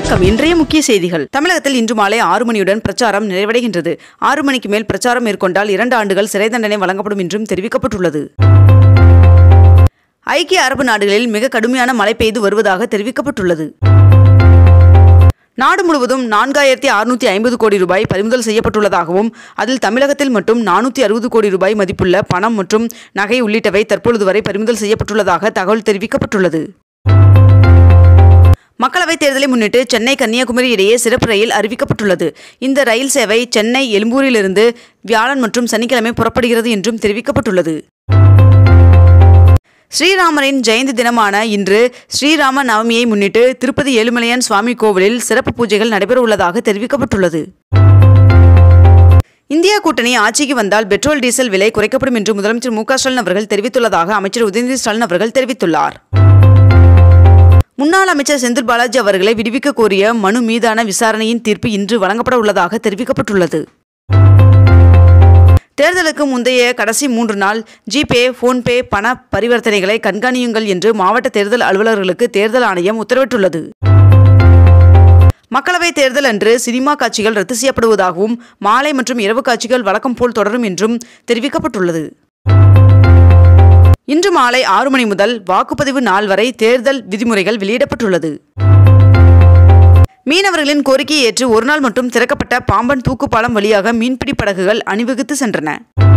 வணக்கம். இன்றைய முக்கிய செய்திகள். தமிழகத்தில் இன்று மாலை 6 மணியுடன் பிரச்சாரம் நிறைவடைகின்றது. 6 மணிக்கு மேல் பிரச்சாரம் மேற்கொண்டால் 2 ஆண்டுகள் சிறை தண்டனை வழங்கப்படும் என்றும் தெரிவிக்கப்பட்டுள்ளது. ஐக்கிய அரபு நாடுகளில் மிக கடுமையான மழை பெய்து வருவதாக தெரிவிக்கப்பட்டுள்ளது. நாடு முழுவதும் 4650 கோடி ரூபாய் பறிமுதல் செய்யப்பட்டுள்ளதாகவும் அதில் தமிழகத்தில் மட்டும் 460 கோடி ரூபாய் மதிப்புள்ள பணம் மற்றும் நகை உள்ளிட்டவை தற்பொழுது வரை பறிமுதல் செய்யப்பட்டுள்ளதாக தகவல் தெரிவிக்கப்பட்டுள்ளது. மக்களவைத் தேர்தலை முன்னிட்டு சென்னை கன்னியாகுமரி இடையே சிறப்பு ரயில் அறிவிக்கப்பட்டுள்ளது. இந்த ரயில் சேவை சென்னை எழும்பூரிலிருந்து வியாழன் மற்றும் சனிக்கிழமை புறப்படுகிறது என்றும் தெரிவிக்கப்பட்டுள்ளது. ஸ்ரீராமரின் ஜெயந்தி தினமான இன்று ஸ்ரீராம நவமியை முன்னிட்டு திருப்பதி ஏழுமலையான் சுவாமி கோவிலில் சிறப்பு பூஜைகள் நடைபெற உள்ளதாக தெரிவிக்கப்பட்டுள்ளது. இந்தியா கூட்டணி ஆட்சிக்கு வந்தால் பெட்ரோல் டீசல் விலை குறைக்கப்படும் என்று முதலமைச்சர் மு.க.ஸ்டாலின் அவர்கள் தெரிவித்துள்ளதாக அமைச்சர் உதயநிதி ஸ்டாலின் அவர்கள் தெரிவித்துள்ளார். முன்னாள் அமைச்சர் செந்தில் பாலாஜி அவர்களை விடுவிக்க கோரிய மனு மீதான விசாரணையின் தீர்ப்பு இன்று வழங்கப்பட உள்ளதாக தெரிவிக்கப்பட்டுள்ளது. தேர்தலுக்கு முந்தைய கடைசி 3 நாள் ஜிபே, போன்பே பண பரிவர்த்தனைகளை கண்காணியுங்கள் என்று மாவட்ட தேர்தல் அலுவலர்களுக்கு தேர்தல் ஆணையம் உத்தரவிட்டுள்ளது. மக்களவைத் தேர்தல் அன்று சினிமா காட்சிகள் ரத்து செய்யப்படுவதாகவும் மாலை மற்றும் இரவு காட்சிகள் வழக்கம் போல் தொடரும் என்றும் தெரிவிக்கப்பட்டுள்ளது. இன்று மாலை 6 மணி முதல் வாக்குப்பதிவு நாள் வரை தேர்தல் விதிமுறைகள் வெளியிடப்பட்டுள்ளது. மீனவர்களின் கோரிக்கையை ஏற்று ஒரு நாள் மட்டும் திறக்கப்பட்ட பாம்பன் தூக்குப்பாலம் வழியாக மீன்பிடி படகுகள் அணிவகுத்து சென்றன.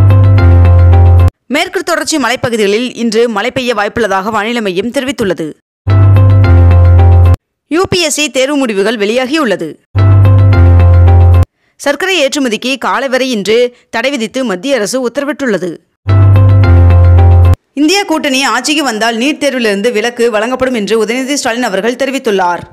மேற்கு தொடர்ச்சி மலைப்பகுதிகளில் இன்று மழை பெய்ய வாய்ப்புள்ளதாக வானிலை மையம் தெரிவித்துள்ளது. UPSC தேர்வு முடிவுகள் வெளியாகியுள்ளது. சர்க்கரை ஏற்றுமதிக்கு காலை வரை இன்று தடை விதித்து மத்திய அரசு உத்தரவிட்டுள்ளது. இந்தியா கூட்டணி ஆட்சிக்கு வந்தால் நீட் தேர்விலிருந்து விலக்கு வழங்கப்படும் என்று உதயநிதி ஸ்டாலின் அவர்கள் தெரிவித்துள்ளார்.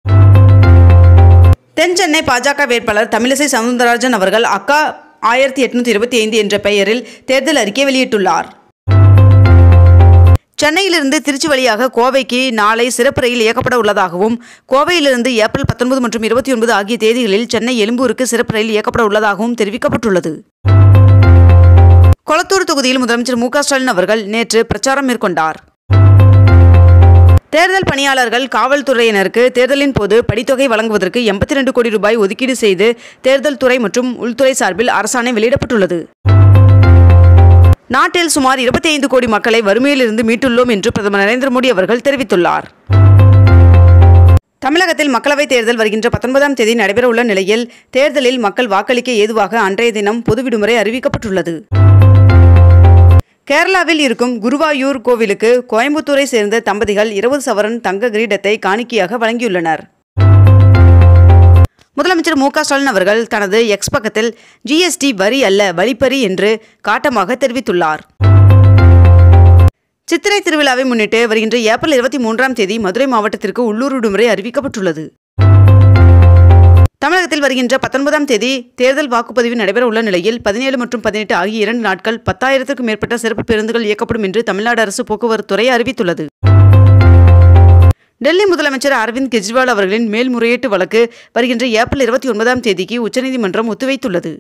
தென் சென்னை பாஜக வேட்பாளர் தமிழிசை சவுந்தரராஜன் அவர்கள் அக்கா 1825 என்ற பெயரில் தேர்தல் அறிக்கை வெளியிட்டுள்ளார். சென்னையிலிருந்து திருச்சி வழியாக கோவைக்கு நாளை சிறப்பு ரயில் இயக்கப்பட உள்ளதாகவும் கோவையிலிருந்து ஏப்ரல் 19 மற்றும் 29 ஆகிய தேதிகளில் சென்னை எழும்பூருக்கு சிறப்பு ரயில் இயக்கப்பட உள்ளதாகவும் தெரிவிக்கப்பட்டுள்ளது. கொளத்தூர் தொகுதியில் முதலமைச்சர் மு.க.ஸ்டாலின் அவர்கள் நேற்று பிரச்சாரம் மேற்கொண்டார். தேர்தல் பணியாளர்கள் காவல்துறையினருக்கு தேர்தலின் போது படித்தொகை வழங்குவதற்கு 82 கோடி ரூபாய் ஒதுக்கீடு செய்து தேர்தல் துறை மற்றும் உள்துறை சார்பில் அரசாணை வெளியிடப்பட்டுள்ளது. நாட்டில் சுமார் 25 கோடி மக்களை வறுமையிலிருந்து மீட்டுள்ளோம் என்று பிரதமர் நரேந்திர மோடி அவர்கள் தெரிவித்துள்ளார். தமிழகத்தில் மக்களவைத் தேர்தல் வருகின்ற 19ஆம் தேதி நடைபெற உள்ள நிலையில் தேர்தலில் மக்கள் வாக்களிக்க ஏதுவாக அன்றைய தினம் பொது விடுமுறை அறிவிக்கப்பட்டுள்ளது. கேரளாவில் இருக்கும் குருவாயூர் கோவிலுக்கு கோயம்புத்தூரை சேர்ந்த தம்பதிகள் 20 சவரன் தங்க கிரீடத்தை காணிக்கையாக வழங்கியுள்ளனர். முதலமைச்சர் மு.க.ஸ்டாலின் அவர்கள் தனது எக்ஸ் பக்கத்தில் GST வரி அல்ல வழிப்பறி என்று காட்டமாக தெரிவித்துள்ளார். சித்திரை திருவிழாவை முன்னிட்டு வருகின்ற ஏப்ரல் 23ஆம் தேதி மதுரை மாவட்டத்திற்கு உள்ளூர் விடுமுறை அறிவிக்கப்பட்டுள்ளது. தமிழகத்தில் வருகின்ற 19ஆம் தேதி தேர்தல் வாக்குப்பதிவு நடைபெற உள்ள நிலையில் 17 மற்றும் 18 ஆகிய 2 நாட்கள் 10,000க்கும் மேற்பட்ட சிறப்பு பேருந்துகள் இயக்கப்படும் என்று தமிழ்நாடு அரசு போக்குவரத்து துறை அறிவித்துள்ளது. டெல்லி முதலமைச்சர் அரவிந்த் கெஜ்ரிவால் அவர்களின் மேல்முறையீட்டு வழக்கு வருகின்ற ஏப்ரல் 29ஆம் தேதிக்கு உச்சநீதிமன்றம் ஒத்திவைத்துள்ளது.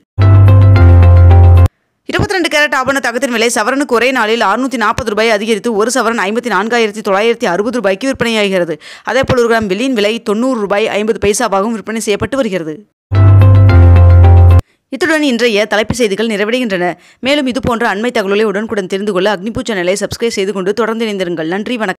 22 கேரட் ஆபண தங்கத்தின் விலை சவரனுக்கு ஒரே நாளில் 640 ரூபாய் அதிகரித்து ஒரு சவரன் 54,960 ரூபாய்க்கு விற்பனையாகிறது. அதேபோல் 1 கிராம் வெள்ளியின் விலை 90 ரூபாய் 50 பைசாவாகவும் விற்பனை செய்யப்பட்டு வருகிறது. இத்துடன் இன்றைய தலைப்புச் செய்திகள் நிறைவடைகின்றன. மேலும் இதுபோன்ற அண்மை தகவல்களை உடனுக்குடன் தெரிந்து கொள்ள அக்னிபூ சேனலை சப்ஸ்கிரைப் செய்து கொண்டு தொடர்ந்து இணைந்திருங்கள். நன்றி, வணக்கம்.